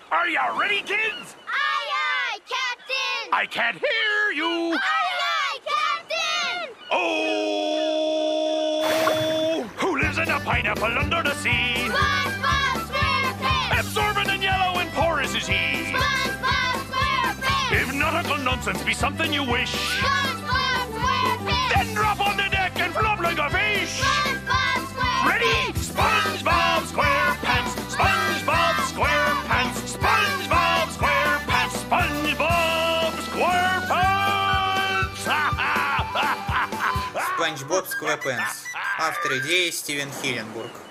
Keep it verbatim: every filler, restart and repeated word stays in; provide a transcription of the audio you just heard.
Are you ready, kids? Aye, aye, Captain! I can't hear you! Aye, aye, Captain! Oh! Who lives in a pineapple under the sea? SpongeBob SquarePants! Absorbent and yellow and porous is he. SpongeBob SquarePants! If nautical nonsense be something you wish, SpongeBob SquarePants! then drop on the deck and flop like a fish! SpongeBob SquarePants! Ready? SpongeBob SquarePants! SpongeBob SquarePants! SpongeBob SquarePants! SpongeBob SquarePants! Спанч Боб Сквепенс. Автор идеи Стивен Хиллингбург.